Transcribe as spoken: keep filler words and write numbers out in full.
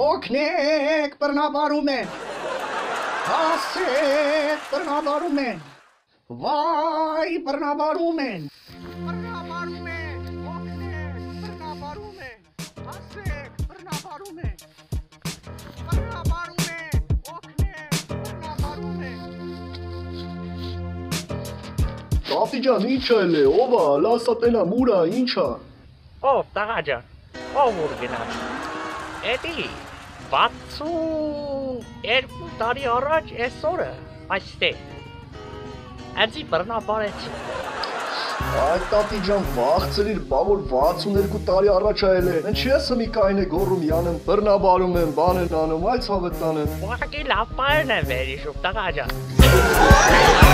Օգնեք, բռնաբարում են։ Հասեք, բռնաբարում են։ Վայ, բռնաբարում են։ Բռնաբարում են, օգնեք, բռնաբարում են։ Հասեք, բռնաբարում են։ Բռնաբարում են, օգնեք, բռնաբարում են։ Տատի ջան, ի՞նչ է լե, ով է, լասա տենա մուրա, ի՞նչ է։ Ով, տղա ջան, ով ուր գնաց։ Էդի, վաթսուներկու տարի առաջ էս օրը այստեղ։ Ածի բռնաբարեցի։ Այդ տատի ջան, վախցրիր, բա որ վաթսուներկու տարի առաջ ա ելե։ Ինչ ես մի կային է գոռում յանեմ, բռնաբարում եմ, բան են անում, այ ցավետ տանեմ։ Ուղղակի լավ բան է վերիշում, տղա ջան։